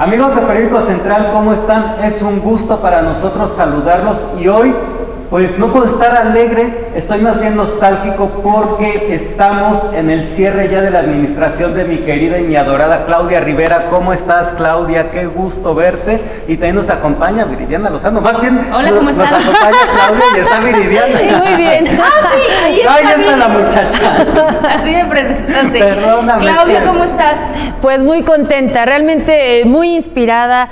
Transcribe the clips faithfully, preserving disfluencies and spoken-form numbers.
Amigos de Periódico Central, ¿cómo están? Es un gusto para nosotros saludarlos y hoy pues no puedo estar alegre, estoy más bien nostálgico porque estamos en el cierre ya de la administración de mi querida y mi adorada Claudia Rivera. ¿Cómo estás, Claudia? Qué gusto verte. Y también nos acompaña Viridiana Lozano. Más bien, hola, ¿cómo nos, estás? nos acompaña Claudia y está Viridiana. Sí, muy bien. Ah, sí, ahí está, ahí está la muchacha. Así me presentaste. Perdóname. Claudia, ¿cómo estás? Pues muy contenta, realmente muy inspirada.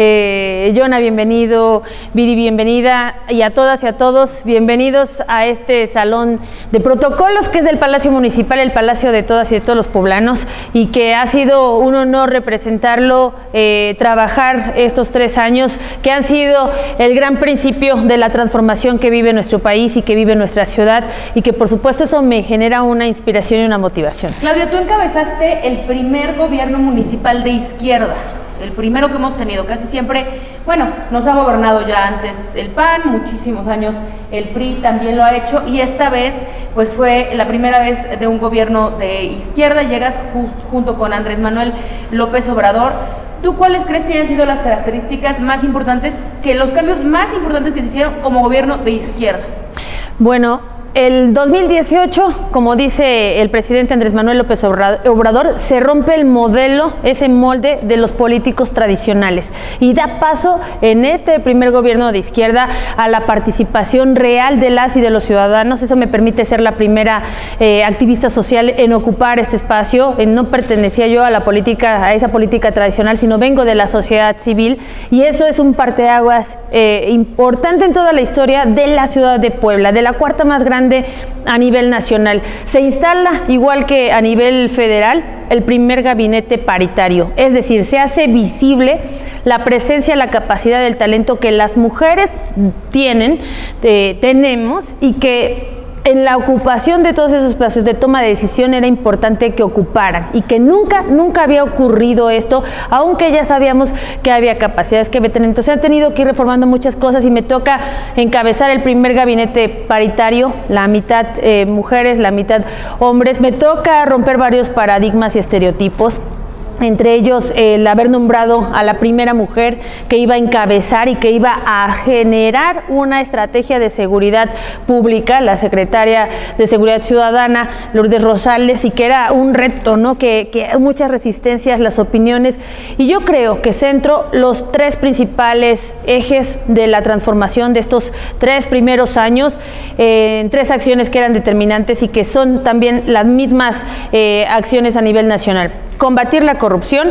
Eh, Jonah, bienvenido, Viri, bienvenida, y a todas y a todos, bienvenidos a este salón de protocolos que es del Palacio Municipal, el Palacio de todas y de todos los poblanos, y que ha sido un honor representarlo, eh, trabajar estos tres años que han sido el gran principio de la transformación que vive nuestro país y que vive nuestra ciudad, y que por supuesto eso me genera una inspiración y una motivación. Claudia, tú encabezaste el primer gobierno municipal de izquierda, el primero que hemos tenido. Casi siempre, bueno, nos ha gobernado ya antes el P A N, muchísimos años el P R I también lo ha hecho, y esta vez pues fue la primera vez de un gobierno de izquierda. Llegas junto con Andrés Manuel López Obrador. ¿Tú cuáles crees que hayan sido las características más importantes, que los cambios más importantes que se hicieron como gobierno de izquierda? Bueno, el dos mil dieciocho, como dice el presidente Andrés Manuel López Obrador, se rompe el modelo, ese molde de los políticos tradicionales, y da paso en este primer gobierno de izquierda a la participación real de las y de los ciudadanos. Eso me permite ser la primera eh, activista social en ocupar este espacio. No pertenecía yo a la política, a esa política tradicional, sino vengo de la sociedad civil, y eso es un parteaguas eh, importante en toda la historia de la ciudad de Puebla, de la cuarta más grande a nivel nacional. Se instala, igual que a nivel federal, el primer gabinete paritario, es decir, se hace visible la presencia, la capacidad, el talento que las mujeres tienen, eh, tenemos, y que en la ocupación de todos esos espacios de toma de decisión era importante que ocuparan, y que nunca, nunca había ocurrido esto, aunque ya sabíamos que había capacidades que había tenido. Entonces han tenido que ir reformando muchas cosas, y me toca encabezar el primer gabinete paritario, la mitad eh, mujeres, la mitad hombres. Me toca romper varios paradigmas y estereotipos, entre ellos el haber nombrado a la primera mujer que iba a encabezar y que iba a generar una estrategia de seguridad pública, la secretaria de Seguridad Ciudadana, Lourdes Rosales, y que era un reto, ¿no? Que, que muchas resistencias, las opiniones, y yo creo que centro los tres principales ejes de la transformación de estos tres primeros años eh, en tres acciones que eran determinantes y que son también las mismas eh, acciones a nivel nacional: combatir la corrupción,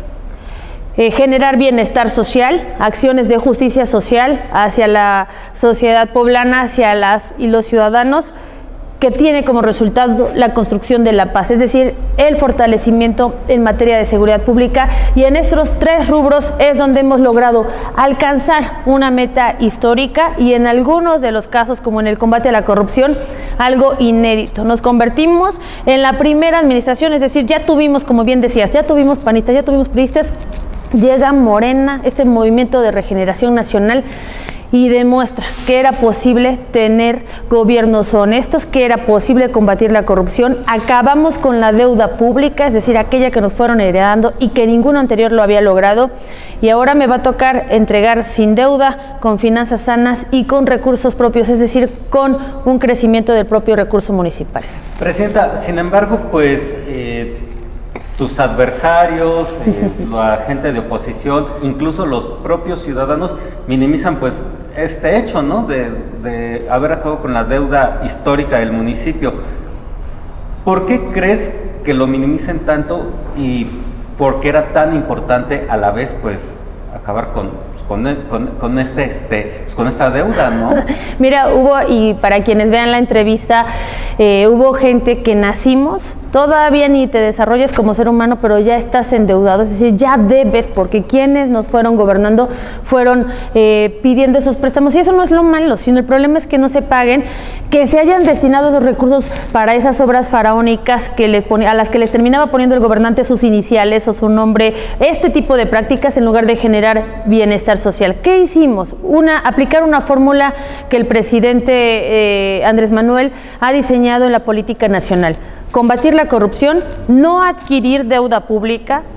eh, generar bienestar social, acciones de justicia social hacia la sociedad poblana, hacia las y los ciudadanos, que tiene como resultado la construcción de la paz, es decir, el fortalecimiento en materia de seguridad pública. Y en estos tres rubros es donde hemos logrado alcanzar una meta histórica, y en algunos de los casos, como en el combate a la corrupción, algo inédito. Nos convertimos en la primera administración, es decir, ya tuvimos, como bien decías, ya tuvimos panistas, ya tuvimos priistas, llega Morena, este movimiento de regeneración nacional, y demuestra que era posible tener gobiernos honestos, que era posible combatir la corrupción. Acabamos con la deuda pública, es decir, aquella que nos fueron heredando y que ninguno anterior lo había logrado, y ahora me va a tocar entregar sin deuda, con finanzas sanas y con recursos propios, es decir, con un crecimiento del propio recurso municipal. Presidenta, sin embargo, pues eh, tus adversarios, eh, la gente de oposición, incluso los propios ciudadanos minimizan pues este hecho, ¿no? De, de haber acabado con la deuda histórica del municipio. ¿Por qué crees que lo minimicen tanto, y por qué era tan importante a la vez pues acabar con, pues, con, con, con, este, este, pues, con esta deuda, ¿no? Mira, hubo, y para quienes vean la entrevista, eh, hubo gente que nacimos, todavía ni te desarrollas como ser humano, pero ya estás endeudado, es decir, ya debes, porque quienes nos fueron gobernando fueron eh, pidiendo esos préstamos, y eso no es lo malo, sino el problema es que no se paguen, que se hayan destinado esos recursos para esas obras faraónicas que le pone, a las que les terminaba poniendo el gobernante sus iniciales o su nombre, este tipo de prácticas, en lugar de generar bienestar social. ¿Qué hicimos? Una, aplicar una fórmula que el presidente eh, Andrés Manuel ha diseñado en la política nacional: combatir la corrupción, no adquirir deuda pública,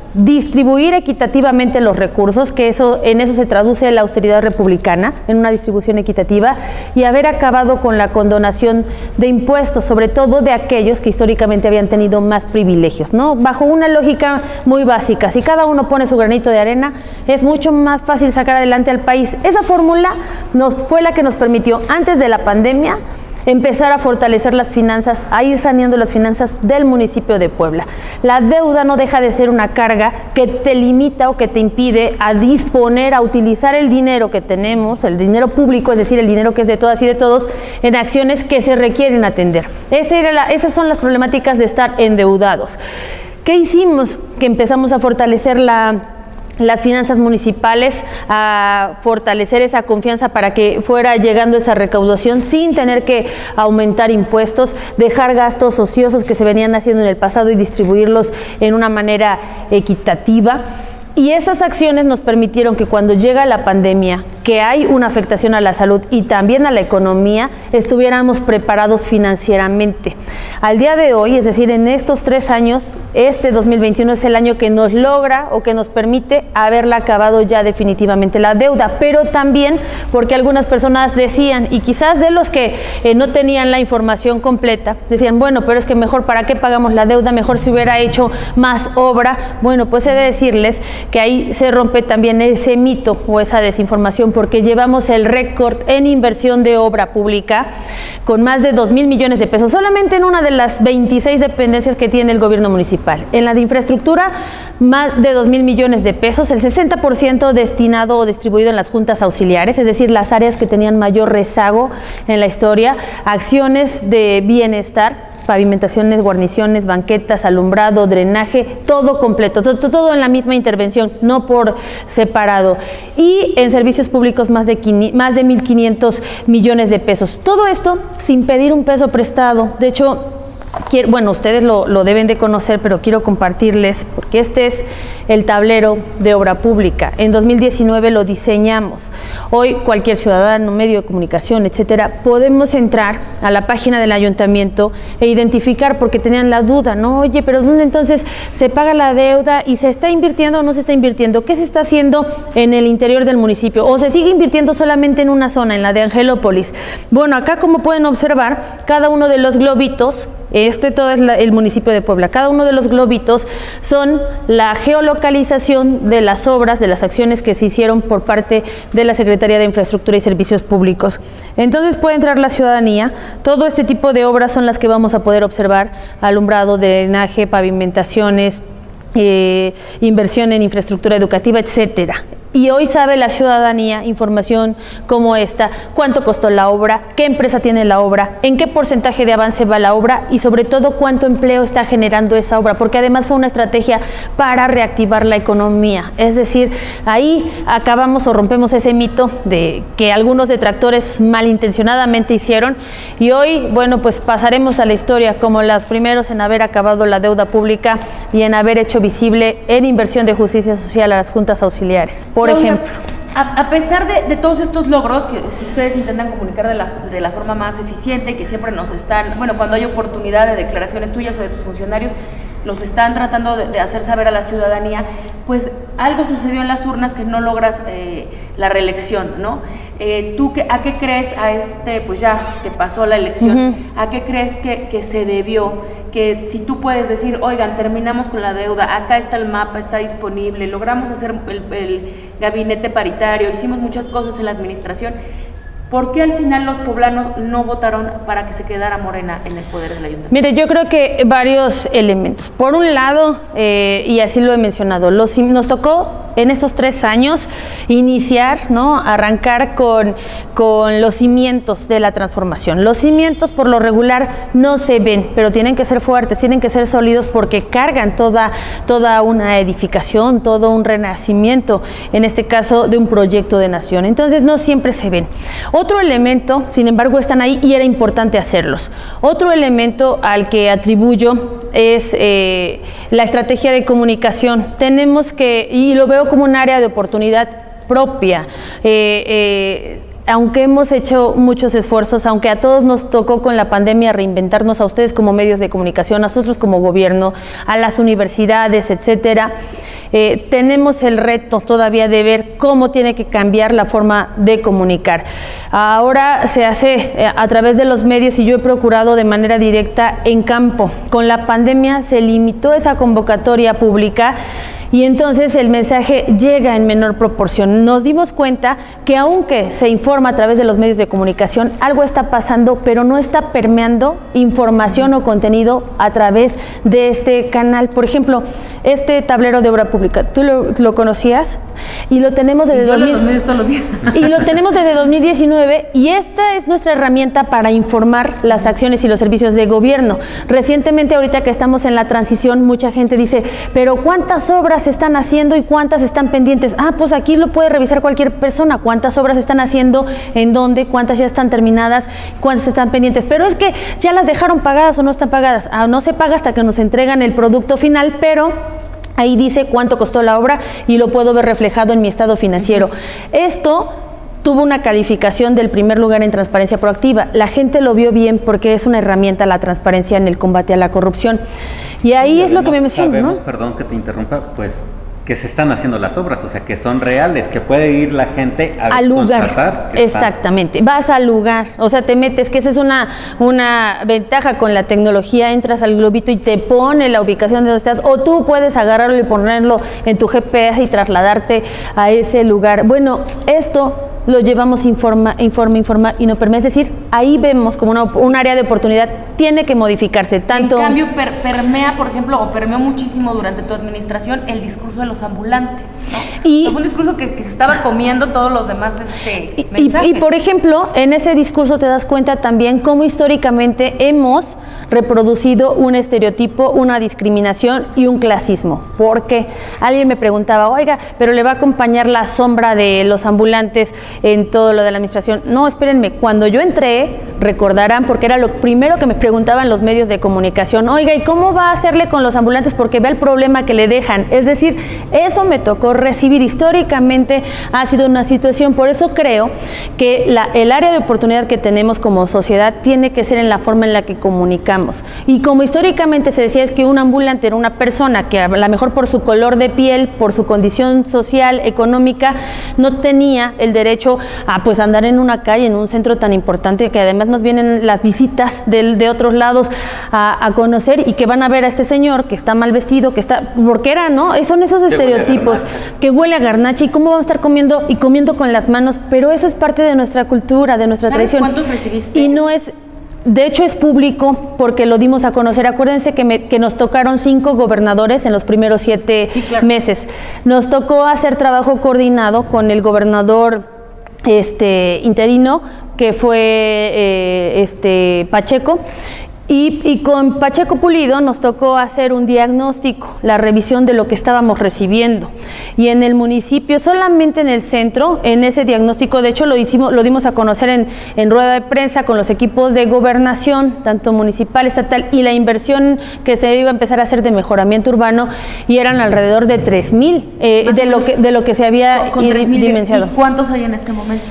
distribuir equitativamente los recursos, que eso en eso se traduce la austeridad republicana, en una distribución equitativa, y haber acabado con la condonación de impuestos, sobre todo de aquellos que históricamente habían tenido más privilegios, ¿no? Bajo una lógica muy básica, si cada uno pone su granito de arena, es mucho más fácil sacar adelante al país. Esa fórmula nos, fue la que nos permitió, antes de la pandemia, empezar a fortalecer las finanzas, a ir saneando las finanzas del municipio de Puebla. La deuda no deja de ser una carga que te limita o que te impide a disponer, a utilizar el dinero que tenemos, el dinero público, es decir, el dinero que es de todas y de todos, en acciones que se requieren atender. Esa era la, esas son las problemáticas de estar endeudados. ¿Qué hicimos? Que empezamos a fortalecer la... las finanzas municipales, a fortalecer esa confianza para que fuera llegando esa recaudación sin tener que aumentar impuestos, dejar gastos ociosos que se venían haciendo en el pasado y distribuirlos en una manera equitativa. Y esas acciones nos permitieron que cuando llega la pandemia, que hay una afectación a la salud y también a la economía, estuviéramos preparados financieramente. Al día de hoy, es decir, en estos tres años, este dos mil veintiuno es el año que nos logra o que nos permite haberla acabado ya definitivamente la deuda, pero también porque algunas personas decían, y quizás de los que eh, no tenían la información completa, decían, bueno, pero es que mejor, ¿para qué pagamos la deuda? Mejor se hubiera hecho más obra. Bueno, pues he de decirles que ahí se rompe también ese mito o esa desinformación, porque llevamos el récord en inversión de obra pública con más de dos mil millones de pesos, solamente en una de las veintiséis dependencias que tiene el gobierno municipal. En la de infraestructura, más de dos mil millones de pesos, el sesenta por ciento destinado o distribuido en las juntas auxiliares, es decir, las áreas que tenían mayor rezago en la historia, acciones de bienestar, pavimentaciones, guarniciones, banquetas, alumbrado, drenaje, todo completo, todo, todo en la misma intervención, no por separado. Y en servicios públicos más de, más de mil quinientos millones de pesos. Todo esto sin pedir un peso prestado. De hecho, quiero, bueno, ustedes lo, lo deben de conocer, pero quiero compartirles, porque este es el tablero de obra pública. En dos mil diecinueve lo diseñamos. Hoy cualquier ciudadano, medio de comunicación, etcétera, podemos entrar a la página del ayuntamiento e identificar, porque tenían la duda, ¿no? Oye, pero ¿dónde entonces se paga la deuda y se está invirtiendo o no se está invirtiendo? ¿Qué se está haciendo en el interior del municipio? ¿O se sigue invirtiendo solamente en una zona, en la de Angelópolis? Bueno, acá, como pueden observar, cada uno de los globitos, este todo es la, el municipio de Puebla, cada uno de los globitos son la geolocalización de las obras, de las acciones que se hicieron por parte de la Secretaría de Infraestructura y Servicios Públicos. Entonces puede entrar la ciudadanía, todo este tipo de obras son las que vamos a poder observar: alumbrado, drenaje, pavimentaciones, eh, inversión en infraestructura educativa, etcétera. Y hoy sabe la ciudadanía información como esta: cuánto costó la obra, qué empresa tiene la obra, en qué porcentaje de avance va la obra y sobre todo cuánto empleo está generando esa obra, porque además fue una estrategia para reactivar la economía. Es decir, ahí acabamos o rompemos ese mito de que algunos detractores malintencionadamente hicieron, y hoy, bueno, pues pasaremos a la historia como los primeros en haber acabado la deuda pública y en haber hecho visible en inversión de justicia social a las juntas auxiliares. Por ejemplo, a, a pesar de, de todos estos logros que ustedes intentan comunicar de la, de la forma más eficiente, que siempre nos están, bueno, cuando hay oportunidad de declaraciones tuyas o de tus funcionarios, los están tratando de, de hacer saber a la ciudadanía, pues algo sucedió en las urnas que no logras eh, la reelección, ¿no? Eh, ¿Tú qué, a qué crees a este, pues ya que pasó la elección, uh-huh. a qué crees que, que se debió? Que si tú puedes decir, oigan, terminamos con la deuda, acá está el mapa, está disponible, logramos hacer el, el gabinete paritario, hicimos muchas cosas en la administración, ¿por qué al final los poblanos no votaron para que se quedara Morena en el poder del ayuntamiento? Mire, yo creo que varios elementos. Por un lado, eh, y así lo he mencionado, los, nos tocó en estos tres años iniciar, ¿no? Arrancar con, con los cimientos de la transformación. Los cimientos por lo regular no se ven, pero tienen que ser fuertes, tienen que ser sólidos, porque cargan toda, toda una edificación, todo un renacimiento, en este caso de un proyecto de nación. Entonces no siempre se ven. Otro elemento, sin embargo, están ahí y era importante hacerlos. Otro elemento al que atribuyo es eh, la estrategia de comunicación. Tenemos que, y lo veo como un área de oportunidad propia, eh, eh, aunque hemos hecho muchos esfuerzos, aunque a todos nos tocó con la pandemia reinventarnos, a ustedes como medios de comunicación, a nosotros como gobierno, a las universidades, etcétera, eh, tenemos el reto todavía de ver cómo tiene que cambiar la forma de comunicar. Ahora se hace eh, a través de los medios y yo he procurado de manera directa en campo. Con la pandemia se limitó esa convocatoria pública y entonces el mensaje llega en menor proporción. Nos dimos cuenta que aunque se informa a través de los medios de comunicación, algo está pasando, pero no está permeando información o contenido a través de este canal. Por ejemplo, este tablero de obra pública, ¿tú lo, lo conocías? Y lo tenemos desde dos mil... los medios todos los días. Y lo tenemos desde dos mil diecinueve y esta es nuestra herramienta para informar las acciones y los servicios de gobierno. Recientemente, ahorita que estamos en la transición, mucha gente dice, pero ¿cuántas obras se están haciendo y cuántas están pendientes? Ah, pues aquí lo puede revisar cualquier persona, cuántas obras se están haciendo, en dónde, cuántas ya están terminadas, cuántas están pendientes. Pero es que ya las dejaron pagadas o no están pagadas. Ah, no se paga hasta que nos entregan el producto final, pero ahí dice cuánto costó la obra y lo puedo ver reflejado en mi estado financiero. Uh-huh. Esto tuvo una calificación del primer lugar en transparencia proactiva. La gente lo vio bien porque es una herramienta la transparencia en el combate a la corrupción. Y ahí y es lo que me menciono, sabemos, ¿no? Perdón que te interrumpa, pues que se están haciendo las obras, o sea, que son reales, que puede ir la gente a al lugar. constatar que Exactamente, está. Vas al lugar, o sea, te metes, que esa es una, una ventaja con la tecnología, entras al globito y te pone la ubicación de donde estás, o tú puedes agarrarlo y ponerlo en tu G P S y trasladarte a ese lugar. Bueno, esto lo llevamos informa, informa, informa y no permite. Es decir, ahí vemos como una, un área de oportunidad, tiene que modificarse. Tanto... En cambio, per, permea, por ejemplo, o permeó muchísimo durante tu administración el discurso de los ambulantes, ¿no? Y o sea, fue un discurso que, que se estaba comiendo todos los demás este, y, mensajes. Y, y, por ejemplo, en ese discurso te das cuenta también cómo históricamente hemos reproducido un estereotipo, una discriminación y un clasismo. Porque alguien me preguntaba, oiga, pero le va a acompañar la sombra de los ambulantes en todo lo de la administración. No, espérenme, cuando yo entré, recordarán, porque era lo primero que me preguntaban los medios de comunicación, oiga, ¿y cómo va a hacerle con los ambulantes? Porque ve el problema que le dejan. Es decir, eso me tocó recibir. Históricamente ha sido una situación, por eso creo que la, el área de oportunidad que tenemos como sociedad tiene que ser en la forma en la que comunicamos. Y como históricamente se decía, es que un ambulante era una persona que a lo mejor por su color de piel, por su condición social, económica, no tenía el derecho a pues andar en una calle, en un centro tan importante, que además nos vienen las visitas de, de otros lados a, a conocer y que van a ver a este señor que está mal vestido, que está, porque era, ¿no? Son esos estereotipos, que huele a garnacha y cómo vamos a estar comiendo y comiendo con las manos, pero eso es parte de nuestra cultura, de nuestra ¿Sabes tradición. ¿Cuántos recibiste? Y no es... De hecho es público porque lo dimos a conocer. Acuérdense que, me, que nos tocaron cinco gobernadores en los primeros siete sí, claro. meses. Nos tocó hacer trabajo coordinado con el gobernador este, interino, que fue eh, este, Pacheco. Y, y con Pacheco Pulido nos tocó hacer un diagnóstico, la revisión de lo que estábamos recibiendo. Y en el municipio, solamente en el centro, en ese diagnóstico, de hecho lo hicimos, lo dimos a conocer en, en rueda de prensa con los equipos de gobernación, tanto municipal, estatal, y la inversión que se iba a empezar a hacer de mejoramiento urbano, y eran alrededor de tres mil, eh, de, lo que, de lo que se había con, con dimensionado. ¿Y cuántos hay en este momento?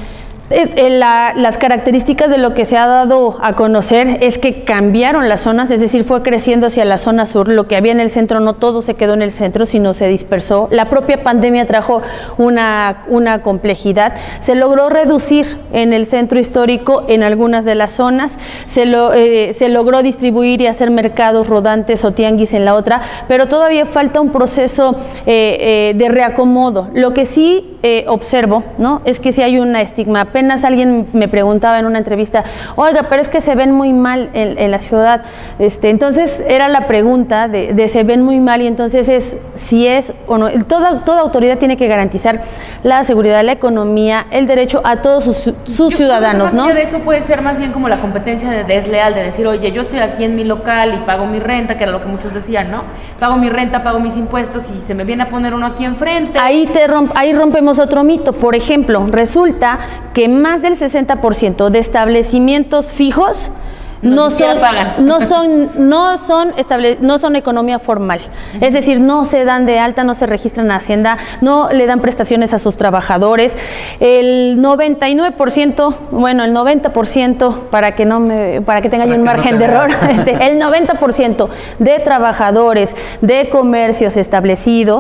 La, las características de lo que se ha dado a conocer es que cambiaron las zonas, es decir, fue creciendo hacia la zona sur. Lo que había en el centro, no todo se quedó en el centro, sino se dispersó. La propia pandemia trajo una, una complejidad. Se logró reducir en el centro histórico en algunas de las zonas, se, lo, eh, se logró distribuir y hacer mercados rodantes o tianguis en la otra, pero todavía falta un proceso eh, eh, de reacomodo. Lo que sí eh, observo, ¿no?, es que sí hay una estigma. Apenas alguien me preguntaba en una entrevista, oiga, pero es que se ven muy mal en, en la ciudad. Este, entonces era la pregunta de, de se ven muy mal, y entonces es si es o no. Toda, toda autoridad tiene que garantizar la seguridad, la economía, el derecho a todos sus, sus ciudadanos, ¿no? De eso puede ser más bien como la competencia de desleal, de decir, oye, yo estoy aquí en mi local y pago mi renta, que era lo que muchos decían, ¿no? Pago mi renta, pago mis impuestos y se me viene a poner uno aquí enfrente. Ahí, te romp, ahí rompemos otro mito. Por ejemplo, resulta que más del sesenta por ciento de establecimientos fijos no son, no son, no son estable, no son economía formal. Uh-huh. Es decir, no se dan de alta, no se registran en Hacienda, no le dan prestaciones a sus trabajadores. El noventa y nueve por ciento, bueno, el noventa por ciento, para que no me, para que tenga yo un margen no de error, este, el noventa por ciento de trabajadores de comercios establecidos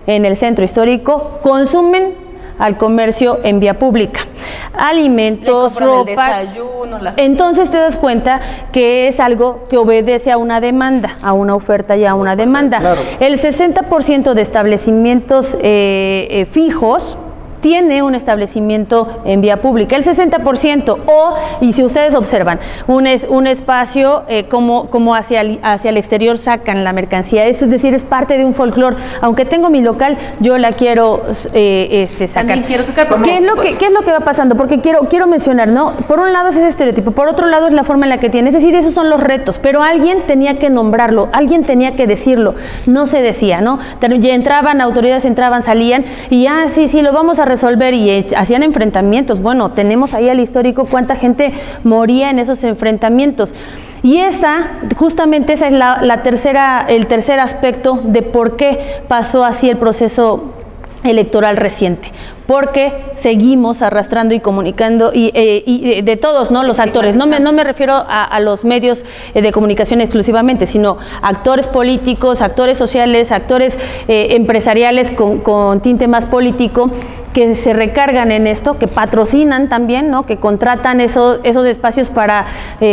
en el centro histórico consumen al comercio en vía pública, alimentos, ropa. Entonces te das cuenta que es algo que obedece a una demanda, a una oferta y a una demanda. Claro. El sesenta por ciento de establecimientos eh, eh, fijos tiene un establecimiento en vía pública, el sesenta por ciento, o, y si ustedes observan, un, es, un espacio eh, como, como hacia, el, hacia el exterior sacan la mercancía, es decir, es parte de un folclore. Aunque tengo mi local, yo la quiero eh, este, sacar. También quiero sacar. ¿Qué es, lo que, ¿Qué es lo que va pasando? Porque quiero, quiero mencionar, ¿no? Por un lado es ese estereotipo, por otro lado es la forma en la que tiene, es decir, esos son los retos, pero alguien tenía que nombrarlo, alguien tenía que decirlo, no se decía, ¿no? Ya entraban, autoridades entraban, salían, y ah, sí, sí, lo vamos a resolver, y hacían enfrentamientos. Bueno, tenemos ahí al histórico cuánta gente moría en esos enfrentamientos. Y esa, justamente esa es la, la tercera, el tercer aspecto de por qué pasó así el proceso electoral reciente, porque seguimos arrastrando y comunicando y, eh, y de todos, ¿no? Los actores, no me, no me refiero a, a los medios de comunicación exclusivamente, sino actores políticos, actores sociales, actores eh, empresariales con, con tinte más político, que se recargan en esto, que patrocinan también, ¿no? Que contratan esos, esos espacios para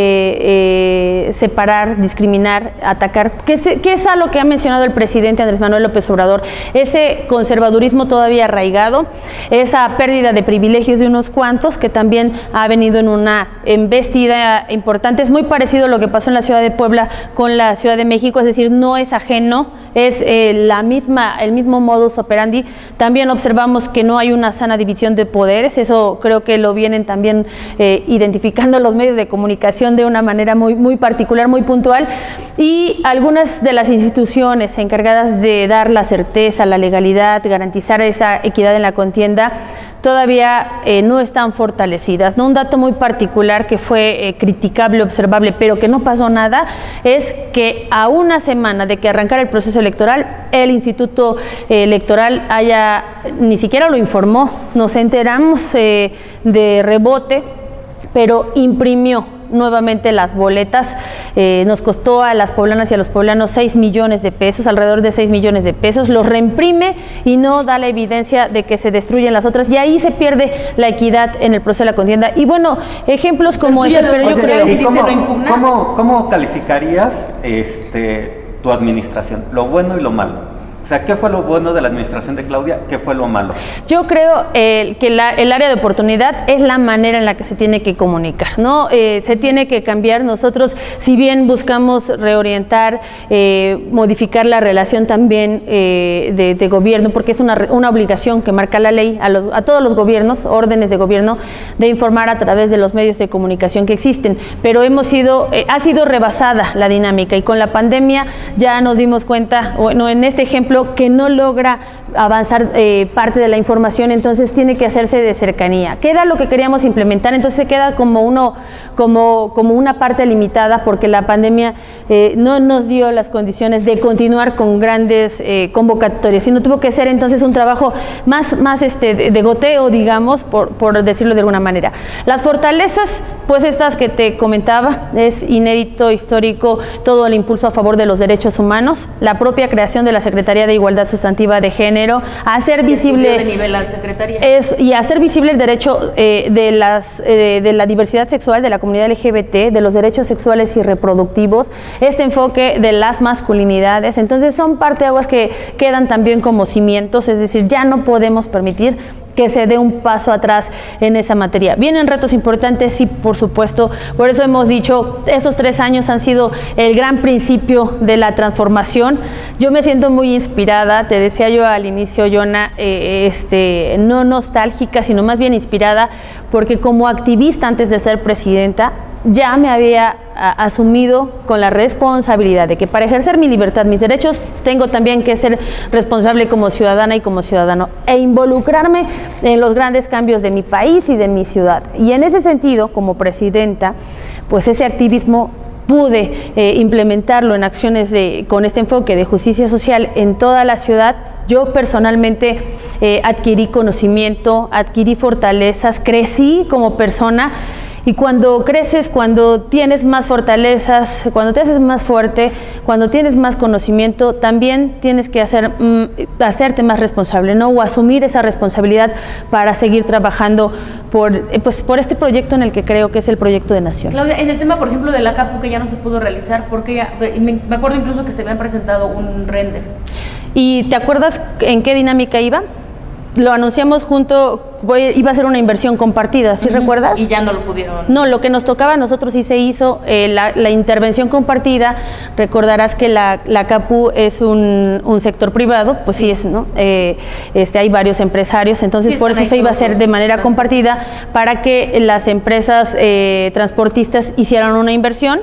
eh, eh, separar, discriminar, atacar, que es, que es algo que ha mencionado el presidente Andrés Manuel López Obrador, ese conservadurismo todavía arraigado, esa pérdida de privilegios de unos cuantos, que también ha venido en una embestida importante. Es muy parecido a lo que pasó en la ciudad de Puebla con la Ciudad de México, es decir, no es ajeno, es eh, la misma, el mismo modus operandi. También observamos que no hay una sana división de poderes, eso creo que lo vienen también eh, identificando los medios de comunicación de una manera muy, muy particular, muy puntual, y algunas de las instituciones encargadas de dar la certeza, la legalidad, garantizar esa equidad en la contienda, todavía eh, no están fortalecidas, ¿no? Un dato muy particular que fue eh, criticable, observable, pero que no pasó nada, es que a una semana de que arrancara el proceso electoral, el Instituto eh, Electoral haya, ni siquiera lo informó, nos enteramos eh, de rebote, pero imprimió nuevamente las boletas, eh, nos costó a las poblanas y a los poblanos seis millones de pesos, alrededor de seis millones de pesos, los reimprime y no da la evidencia de que se destruyen las otras, y ahí se pierde la equidad en el proceso de la contienda. Y bueno, ejemplos como ese, pero yo creo que ¿cómo, ¿cómo, ¿Cómo calificarías este, tu administración? Lo bueno y lo malo. O sea, ¿qué fue lo bueno de la administración de Claudia? ¿Qué fue lo malo? Yo creo eh, que la, el área de oportunidad es la manera en la que se tiene que comunicar, ¿no? Eh, se tiene que cambiar. Nosotros, si bien buscamos reorientar, eh, modificar la relación también eh, de, de gobierno, porque es una, una obligación que marca la ley a, los, a todos los gobiernos, órdenes de gobierno, de informar a través de los medios de comunicación que existen, pero hemos sido, eh, ha sido rebasada la dinámica, y con la pandemia ya nos dimos cuenta, bueno, en este ejemplo, que no logra avanzar eh, parte de la información, entonces tiene que hacerse de cercanía. ¿Qué era lo que queríamos implementar? Entonces se queda como, uno, como, como una parte limitada, porque la pandemia eh, no nos dio las condiciones de continuar con grandes eh, convocatorias, sino tuvo que ser entonces un trabajo más, más este, de, de goteo, digamos, por, por decirlo de alguna manera. Las fortalezas, pues estas que te comentaba, es inédito, histórico, todo el impulso a favor de los derechos humanos, la propia creación de la Secretaría de Igualdad Sustantiva de Género, hacer visible de nivel la Secretaría. Es, y hacer visible el derecho eh, de, las, eh, de la diversidad sexual, de la comunidad L G B T, de los derechos sexuales y reproductivos, este enfoque de las masculinidades. Entonces son parteaguas que quedan también como cimientos, es decir, ya no podemos permitir que se dé un paso atrás en esa materia. Vienen retos importantes, sí, por supuesto, por eso hemos dicho, estos tres años han sido el gran principio de la transformación. Yo me siento muy inspirada, te decía yo al inicio, Yona, eh, este, no nostálgica, sino más bien inspirada, porque como activista antes de ser presidenta, ya me había a, asumido con la responsabilidad de que para ejercer mi libertad, mis derechos, tengo también que ser responsable como ciudadana y como ciudadano, e involucrarme en los grandes cambios de mi país y de mi ciudad. Y en ese sentido, como presidenta, pues ese activismo pude eh, implementarlo en acciones de, con este enfoque de justicia social en toda la ciudad. Yo personalmente eh, adquirí conocimiento, adquirí fortalezas, crecí como persona, Y cuando creces, cuando tienes más fortalezas, cuando te haces más fuerte, cuando tienes más conocimiento, también tienes que hacer, mm, hacerte más responsable, ¿no? O asumir esa responsabilidad para seguir trabajando por, eh, pues, por este proyecto en el que creo que es el proyecto de nación. Claudia, en el tema, por ejemplo, de la CAPU que ya no se pudo realizar, porque ya, me, me acuerdo incluso que se habían presentado un render. ¿Y te acuerdas en qué dinámica iba? Lo anunciamos junto, voy, iba a ser una inversión compartida, ¿sí uh-huh. recuerdas? Y ya no lo pudieron. No, lo que nos tocaba a nosotros sí se hizo, eh, la, la intervención compartida. Recordarás que la, la CAPU es un, un sector privado, pues sí, sí es, ¿no? Eh, este, hay varios empresarios, entonces sí, por eso se iba a hacer de manera compartida para que las empresas eh, transportistas hicieran una inversión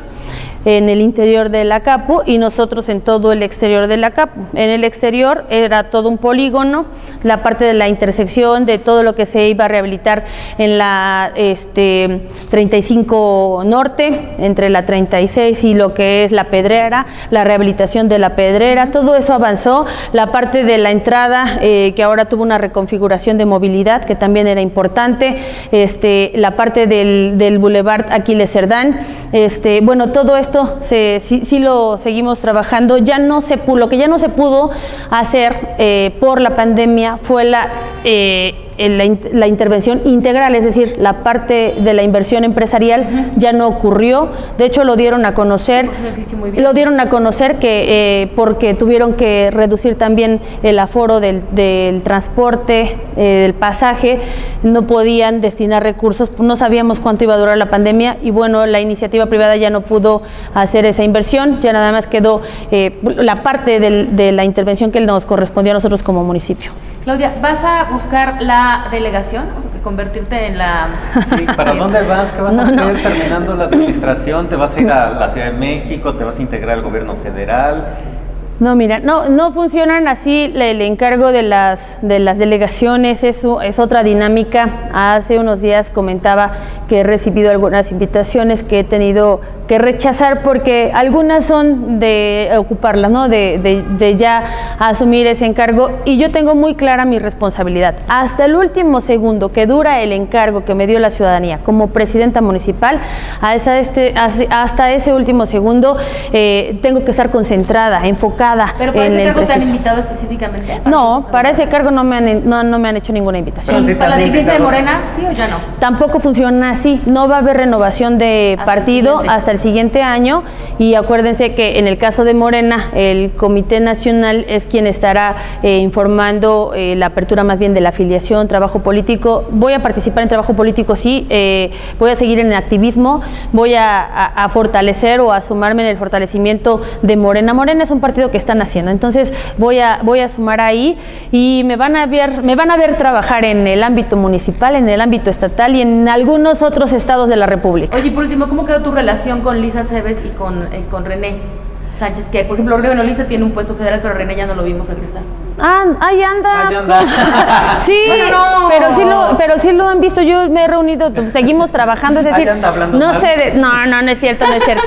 en el interior de la CAPU y nosotros en todo el exterior de la CAPU. En el exterior era todo un polígono, la parte de la intersección, de todo lo que se iba a rehabilitar en la este, treinta y cinco Norte, entre la treinta y seis y lo que es la Pedrera, la rehabilitación de la Pedrera, todo eso avanzó. La parte de la entrada, eh, que ahora tuvo una reconfiguración de movilidad, que también era importante, este, la parte del, del Boulevard Aquiles Cerdán, este, bueno, todo esto Se, sí, sí lo seguimos trabajando. Ya no se pudo, lo que ya no se pudo hacer eh, por la pandemia fue la, eh, la, la intervención integral, es decir, la parte de la inversión empresarial uh-huh. ya no ocurrió. De hecho, lo dieron a conocer, lo dieron a conocer que eh, porque tuvieron que reducir también el aforo del, del transporte, eh, del pasaje, no podían destinar recursos, no sabíamos cuánto iba a durar la pandemia y bueno, la iniciativa privada ya no pudo hacer esa inversión, ya nada más quedó eh, la parte del, de la intervención que nos correspondió a nosotros como municipio. Claudia, ¿vas a buscar la delegación? O sea, que convertirte en la... Sí, ¿para dónde vas? ¿Qué vas no, a hacer no. terminando la administración? ¿Te vas a ir a la Ciudad de México? ¿Te vas a integrar al gobierno federal? No, mira, no, no funcionan así. El encargo de las, de las delegaciones eso es otra dinámica. Hace unos días comentaba que he recibido algunas invitaciones que he tenido que rechazar porque algunas son de ocuparlas, ¿no? De, de, de ya asumir ese encargo y yo tengo muy clara mi responsabilidad. Hasta el último segundo que dura el encargo que me dio la ciudadanía como presidenta municipal, hasta, este, hasta ese último segundo eh, tengo que estar concentrada, enfocada. ¿Pero para ese cargo te han invitado específicamente? No, para ese cargo no me han, no, no me han hecho ninguna invitación. Sí, ¿para la dirigencia de Morena, sí o ya no? Tampoco funciona así, no va a haber renovación de hasta partido el hasta el siguiente año y acuérdense que en el caso de Morena, el Comité Nacional es quien estará eh, informando eh, la apertura más bien de la afiliación, trabajo político. Voy a participar en trabajo político, sí, eh, voy a seguir en el activismo, voy a, a, a fortalecer o a sumarme en el fortalecimiento de Morena. Morena es un partido que están haciendo, entonces voy a, voy a sumar ahí y me van a ver, me van a ver trabajar en el ámbito municipal, en el ámbito estatal y en algunos otros estados de la República. Oye, por último, ¿cómo quedó tu relación con Lisa Cebes y con, eh, con René Sánchez? Que, por ejemplo, bueno, Lisa tiene un puesto federal, pero René ya no lo vimos regresar. Ah, ahí anda. Ahí anda. Sí, bueno, no. pero sí lo, pero sí lo han visto. Yo me he reunido, seguimos trabajando, es decir, no mal. sé, de, no, no, no es cierto, no es cierto.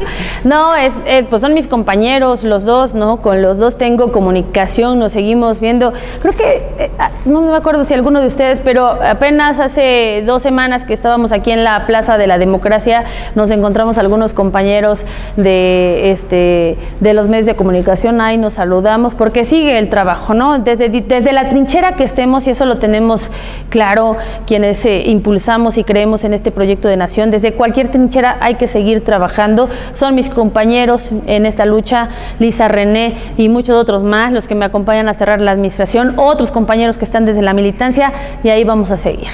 No, es, es, pues son mis compañeros, los dos, ¿no? Con los dos tengo comunicación, nos seguimos viendo. Creo que, eh, no me acuerdo si alguno de ustedes, pero apenas hace dos semanas que estábamos aquí en la Plaza de la Democracia, nos encontramos algunos compañeros de, este, de los medios de comunicación, ahí nos saludamos, porque sigue el trabajo, ¿no? Desde, desde la trinchera que estemos, y eso lo tenemos claro quienes eh, impulsamos y creemos en este proyecto de nación, desde cualquier trinchera hay que seguir trabajando. Son mis compañeros en esta lucha, Lisa, René y muchos otros más, los que me acompañan a cerrar la administración, otros compañeros que están desde la militancia, y ahí vamos a seguir.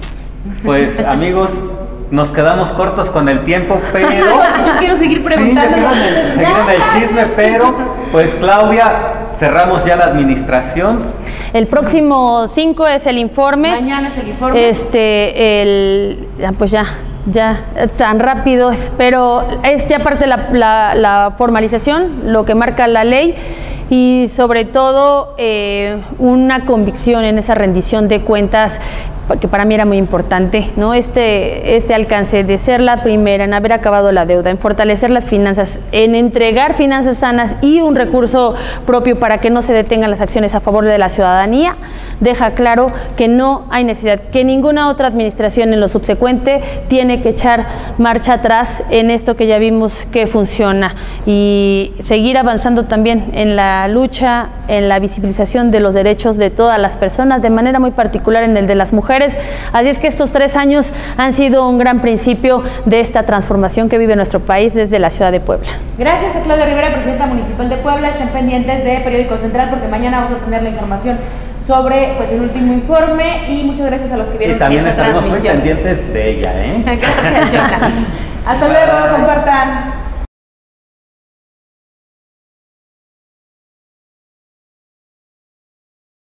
Pues amigos, nos quedamos cortos con el tiempo, pero... Yo quiero seguir preguntando. Sí, yo quiero seguir en el chisme, pero pues Claudia, cerramos ya la administración. El próximo cinco es el informe. Mañana es el informe. Este, el, pues ya, ya, tan rápido, pero es ya parte de la, la, la formalización, lo que marca la ley, y sobre todo eh, una convicción en esa rendición de cuentas que para mí era muy importante, ¿no? Este, este alcance de ser la primera en haber acabado la deuda, en fortalecer las finanzas, en entregar finanzas sanas y un recurso propio para que no se detengan las acciones a favor de la ciudadanía, deja claro que no hay necesidad, que ninguna otra administración en lo subsecuente tiene que echar marcha atrás en esto que ya vimos que funciona, y seguir avanzando también en la lucha, en la visibilización de los derechos de todas las personas, de manera muy particular en el de las mujeres. Así es que estos tres años han sido un gran principio de esta transformación que vive nuestro país desde la ciudad de Puebla. Gracias a Claudia Rivera, presidenta municipal de Puebla. Estén pendientes de Periódico Central porque mañana vamos a tener la información sobre pues el último informe, y muchas gracias a los que vieron esta transmisión. Y también estaremos muy pendientes de ella, ¿eh? Gracias, Jonah. Hasta luego, compartan.